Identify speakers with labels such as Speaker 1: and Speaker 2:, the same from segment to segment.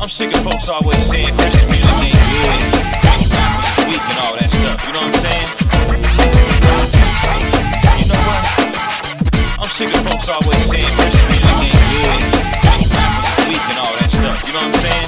Speaker 1: I'm sick of folks always saying Christian music ain't good, Christian rap is weak and all that stuff, you know what I'm saying? You know what? I'm sick of folks always saying Christian music ain't good, Christian rap is weak and all that stuff, you know what I'm saying?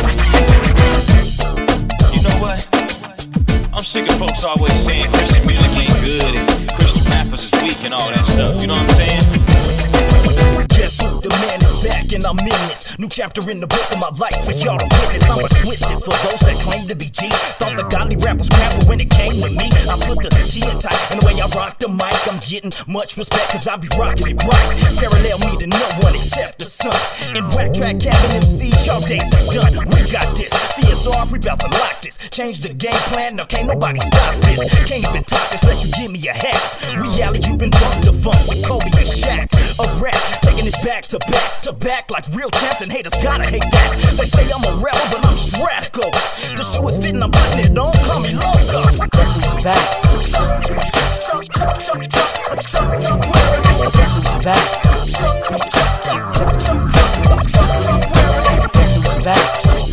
Speaker 1: You know what? I'm sick of folks always saying Christian music ain't good and Christian rappers is weak and all that stuff, you know what I'm saying?
Speaker 2: Guess who? The man is back and I'm in this new chapter in the book of my life for y'all to witness. I'ma twist this for those that claim to be G. Thought the godly rap was crap, but when it came with me, I put the T in tight. And the way I rock the mic, I'm getting much respect, cause I be rocking it right. Parallel me to no one except the sun. In Whack Track Cabin MC, y'all days is done. We got this. CSR, we bout to lock this. Change the game plan, now can't nobody stop this. Can't even talk this, let you give me a hat. Reality, you been drunk to funk with Kobe and Shaq. A rap, taking this back to back like real champs, and haters gotta hate that. They say I'm a rebel, but I'm just radical. The shoe is fitting, I'm putting it on, call me loco.
Speaker 3: Guess who's back? Guess who's back? Guess who's back?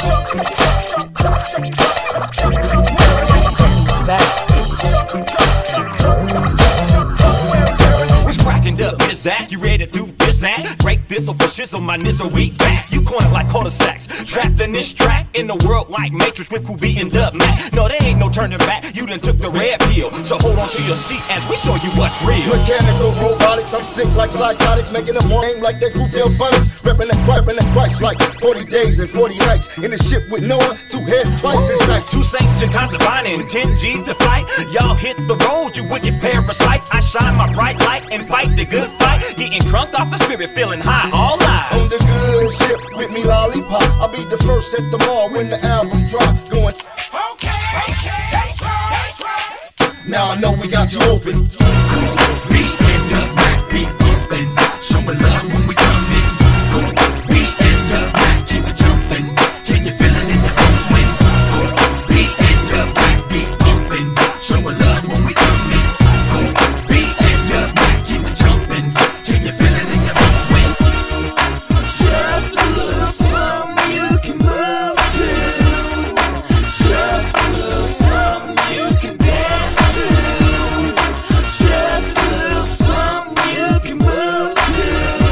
Speaker 4: Cracking up, is that? You ready to do this act? Break this or for shizzle, my nizzle weak back. You corner like cul-de-sacs, trapped in this track. In the world like Matrix with who beating up, man. No, there ain't no turning back. You done took the red pill, so hold on to your seat as we show you what's real.
Speaker 5: Mechanical robotics, I'm sick like psychotics, making them aim like they group their phonics. Reppin' that price like 40 days and 40 nights. In the ship with no one, two heads twice as nice.
Speaker 4: 2 saints, 10 times divine, and 10 G's to fight. Y'all hit the road, you wicked parasites. I shine my bright light and fight the good fight. Getting crunk off the spirit, feeling high all night.
Speaker 5: On the good ship with me lollipop, I'll be the first at the mall when the album drops. Going, okay, that's right. Now I know we got you open.
Speaker 6: Beat and the mic be open. Show me love when we come in. Beat and the mic keep it jumping. Can you feel it in your bones when? Beat and the mic be open. Show me love when we come in. Beat and the mic keep it jumping. Can you feel it in your bones when?
Speaker 7: Just a little something you can move to. Just a little something you can dance to. Just a little something you can move to.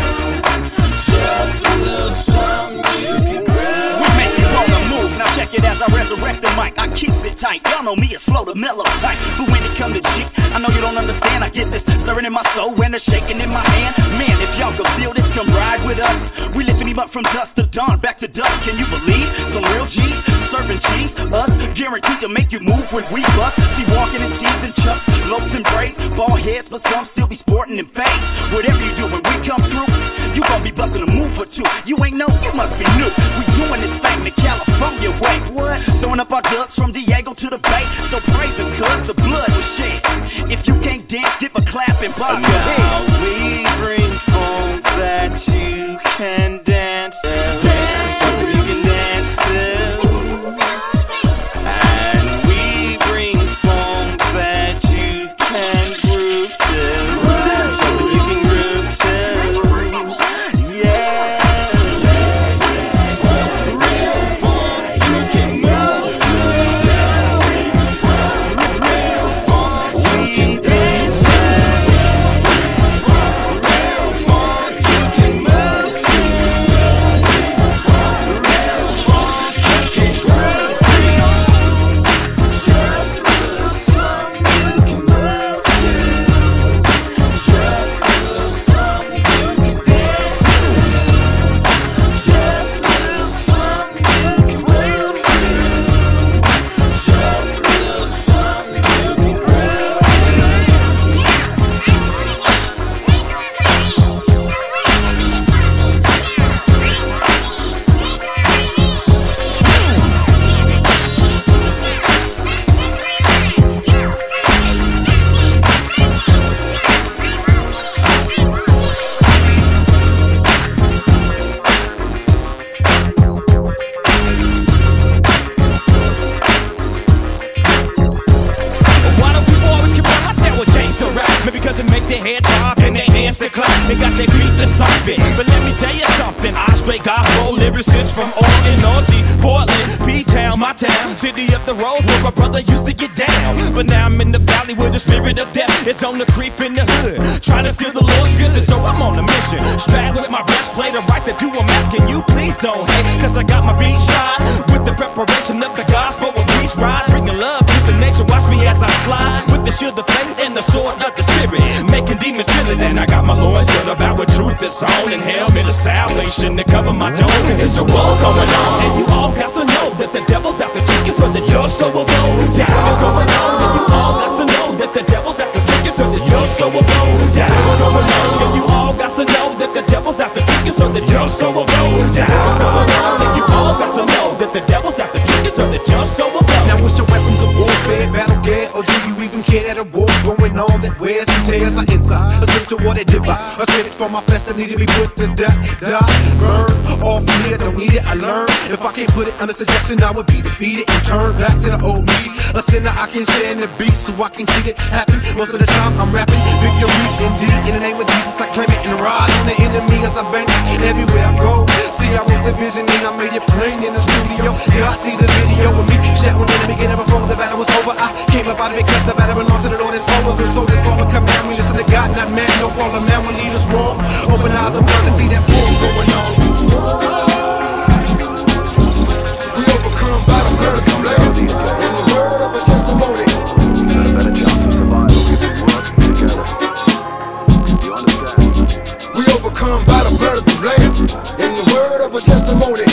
Speaker 7: Just a little something you can groove.
Speaker 2: We make you wanna move, now check it as I resurrect the mic. I keeps it tight, y'all know me as Flow the mellow type. But when it come to G, I know you don't understand. I get this stirring in my soul and a shaking in my hand. Man, if y'all can feel this, come ride with us. We lifting him up from dusk to dawn, back to dusk. Can you believe? Some real G's, serving cheese. Us, guaranteed to make you move when we bust. See, walking in tees and chucks, lopes and braids. Ball heads, but some still be sporting in fades. Whatever you do when we come through, you gon' be busting a move or two. You ain't know, you must be new. We doing this thing the California way. What? Throwing up our dubs from Diego to the Bay. So praise him, cuz the blood was shed. If you can't dance, give a clap and bob your head.
Speaker 7: Now we bring funk that you can dance to. Something you can dance to. And we bring funk that you can groove to. Something you can groove to. Yeah. Real funk you can move to. Real funk you can dance to.
Speaker 4: straight gospel lyricists from Oregon, Northeast, Portland, P-Town, my town, city up the road where my brother used to get down. But now I'm in the valley where the spirit of death is on the creep in the hood, trying to steal the Lord's goods, and so I'm on a mission. Strapped with my breastplate, the right to do I'm asking you, please don't hate, cause I got my feet shod with the preparation of the gospel with peace ride, bringing love to the nation. Watch me as I slide with the shield of faith and the sword of the spirit, making demons feel it. And I got my loins girt about with truth that's on, and helmet of salvation to cover my dome, cause it's a war going on. And you all got to know that the devil's out the chicken, so that your soul will go down. It's going on. And you all got to know that the devil's out the chicken, so that your soul will go down. It's going on. And you all got to know that the devil's out the chicken, so that your soul will go down. It's going on. And you all got to know that the devil's out the chicken, so that your soul will go.
Speaker 8: Now what's your weapons of warfare, battle gear, or do you even care that a war's going on that wears and tears our insides? A spiritual war that divides, a spirit from my flesh that need to be put to death, die, burn, all fear, don't need it, I learn. If I can't put it under subjection, I would be defeated and turn back to the old me. A sinner, I can stand the beat so I can see it happen. Most of the time I'm rapping victory indeed. In the name of Jesus I claim it and ride on the enemy as I bang everywhere I go. See, I wrote the vision and I made it plain in the studio. Yeah, I see the video of me shouting in the beginning before the battle was over. I came up out of it because the battle belongs to the Lord. It's over. The soul is going to command. We listen to God, not man. No fallen man will lead us wrong. Open eyes of blind to see that war's going on.
Speaker 5: We overcome by the blood of the Lamb and the word of a testimony.
Speaker 9: You got a better chance of survival if you work together. You understand?
Speaker 5: We overcome by the blood of the Lamb and the word of a testimony.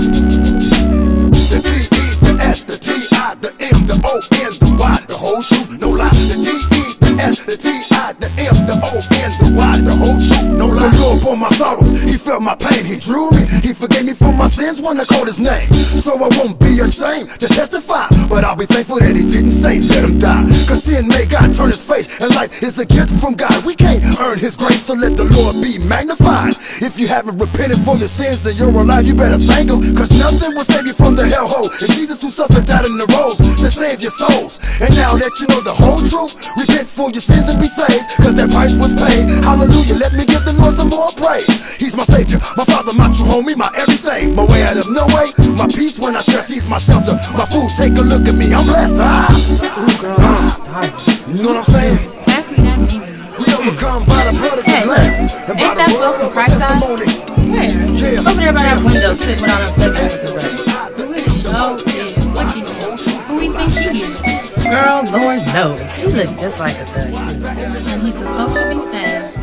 Speaker 5: The T-E, the S, the T-I, the M, the O-N, the Y, the whole truth, no lie. The T-E, the S, the T-I, the M, the O-N, the Y, the whole truth, no lie. The Lord bore my sorrows, He felt my pain, He drew me, He forgave me for my sins when I called His name. So I won't be ashamed to testify, but I'll be thankful that He didn't say let him die. Cause sin made God turn His face, and life is a gift from God. We can't earn His grace, so let the Lord be magnified. If you haven't repented for your sins, then you're alive, you better thank Him. Cause nothing will save you from the hellhole. It's Jesus who suffered, died in the rose to save your souls. And now that you know the whole truth, repent for your sins and be saved, cause that price was paid. Hallelujah, let me give the Lord some more praise. He's my savior, my father, my true homie, my everything. My way out of no way, my peace when I stress, He's my shelter. My food, take a look at me, I'm blessed.
Speaker 3: Ooh, girl, stop.
Speaker 5: You know what I'm saying?
Speaker 10: Pass me that demon.
Speaker 5: We overcome by the blood of the Lamb and by
Speaker 10: Ain't that
Speaker 5: the
Speaker 10: so
Speaker 5: word
Speaker 10: from
Speaker 5: of a
Speaker 10: Christ's side?
Speaker 5: testimony.
Speaker 10: Where?
Speaker 5: Yeah.
Speaker 10: Over there by that window, sitting without a flicker. Who is so is? Look at him. Who we think he is?
Speaker 3: Girl, Lord knows. He look just like a thug.
Speaker 10: And he's supposed to be sad.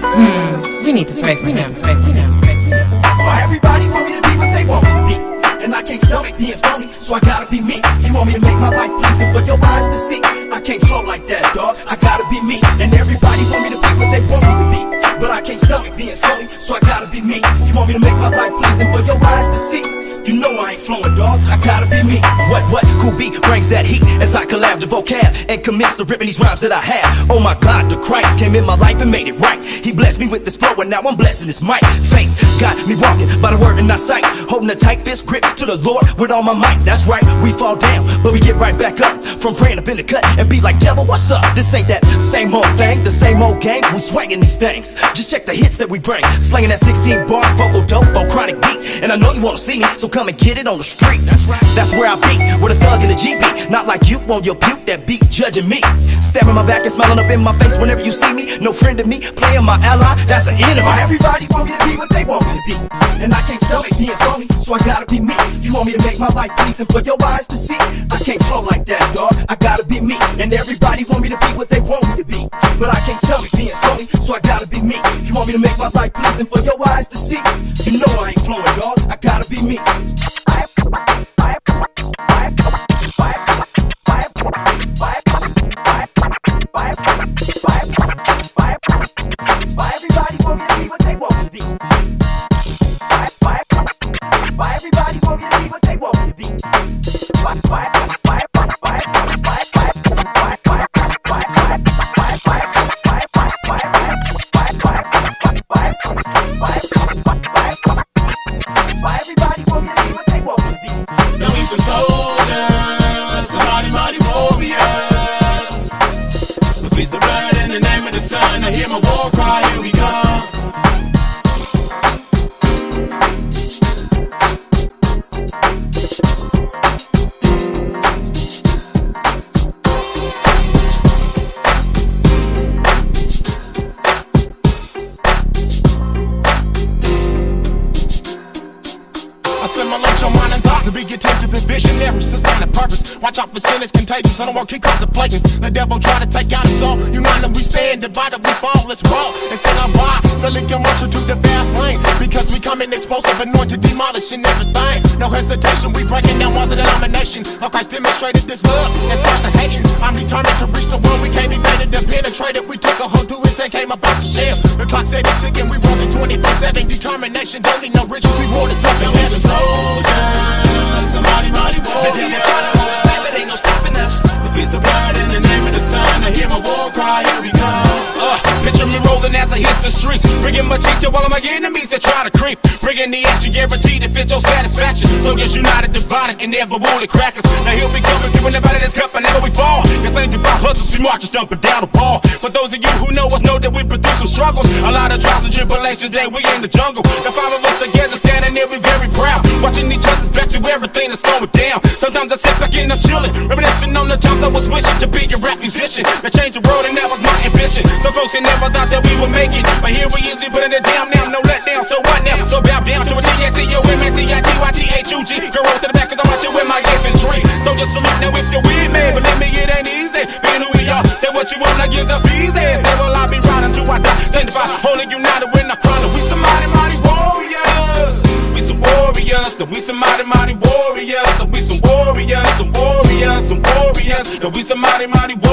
Speaker 3: We need to pray for him. Pray for him. Pray for him.
Speaker 8: Why everybody want me to be what they want me to be? And I can't stomach being phony, so I gotta be me. You want me to make my life pleasing for your eyes to see? I can't flow like that, dog. I gotta be me. And everybody want me to be what they want me to be, but I can't stomach being phony, so I gotta be me. You want me to make my life pleasing for your eyes to see? You know I ain't flowing, dog. I gotta be me.
Speaker 4: What? Cool beat brings that heat as I collab the vocab and commence to ripping these rhymes that I have. Oh my God, the Christ came in my life and made it right. He blessed me with this flow and now I'm blessing this mic. Faith got me walking by the word and not sight, holding a tight fist grip to the Lord with all my might. That's right, we fall down, but we get right back up from praying up in the cut and be like, devil, what's up? This ain't that same old thing, the same old game. We swinging these things. Just check the hits that we bring, slinging that 16 bar vocal dope on chronic beat. And I know you wanna see me, so come and get it on the street. That's right, that's where I be, with a thug and a GB. Not like you on your puke that beat judging me, stabbing my back and smiling up in my face whenever you see me. No friend of me, playing my ally, that's an enemy.
Speaker 8: Everybody want me to be what they want me to be, and I can't stomach being phony, so I gotta be me. You want me to make my life pleasing for your eyes to see? I can't flow like that, dog. I gotta be me. And everybody want me to be what they want me to be, but I can't stomach being phony, so I gotta be me. You want me to make my life pleasing for your eyes to see? You know I ain't flowing, dog. I gotta be me. Why everybody want me to be what they want me to be? Why everybody want me to be what they want me to be? Why everybody want me to be
Speaker 11: Assimilate your mind and thoughts and be attentive to visionary, sustain a purpose. Watch out for sin is contagious, I don't want to keep contemplating. The devil try to take out his soul. United we stand, divided we fall. Let's roll, instead of why. So lick your march to the fast lane. Because we come in explosive, anointed, demolishing everything. No hesitation, we breaking down walls of denomination. Of Christ demonstrated this love, and squash the hating. I'm determined to reach the world, we can't be baited to penetrate it. We took a hold to his and came up off the shelf. The clock said it's ticking, we rolling 24/7. Determination, don't need no riches, we want it up.
Speaker 2: We're some soldiers, somebody mighty warriors.
Speaker 4: The devil try to hold us back, but ain't no stopping us.
Speaker 2: If it's the blood in the name of the sun, I hear my war cry, here we come.
Speaker 4: Picture me rolling as I hit the streets, bringing my cheek to all of my enemies that try to creep. Bringing the action guaranteed to fit your satisfaction. So yes, united, divided, and never wounded crackers. Now he'll be coming through anybody that's cut, but never we fall. This ain't the fight hustles, we march and stumping down the ball. For those of you who know us, know that we produce some struggles. A lot of trials and tribulations, day we in the jungle. The five of us together, standing there, we very proud. Watching each other's back through everything that's going down. Sometimes I sit back and I'm chilling, reminiscing on the times I was wishing to be a rap musician. To change the world, and that was my ambition. Some folks had never thought that we would make it, but here we is, we putting it down now, no let down. So what now? So bow down to a T-S-C-O-M-S-E-I-T-Y-T-H-U-G. Go roll to the back, cause I'm out here with my infantry. So just salute now if you're with me, but let me, it ain't easy. Being who we are, say what you want, like it's a easy. Stay will I be riding till I die. Sanctified, holy, united, we're not crying. We some mighty, mighty warriors. We some warriors, no, we some mighty, mighty warriors. No, we some warriors, some warriors, some warriors. No, we some mighty, mighty warriors.